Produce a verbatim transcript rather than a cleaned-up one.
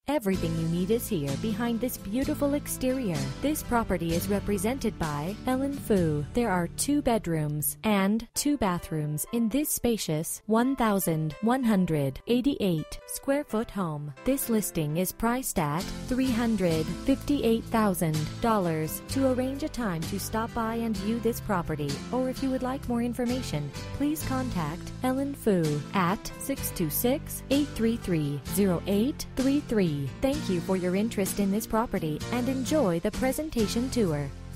Everything you need is here behind this beautiful exterior. This property is represented by Ellen Fu. There are two bedrooms and two bathrooms in this spacious one thousand one hundred eighty-eight square foot home. This listing is priced at three hundred fifty-eight thousand dollars. To arrange a time to stop by and view this property, or if you would like more information, please contact Ellen Fu at six two six, eight three three, zero eight three three. Thank you for your interest in this property and enjoy the presentation tour.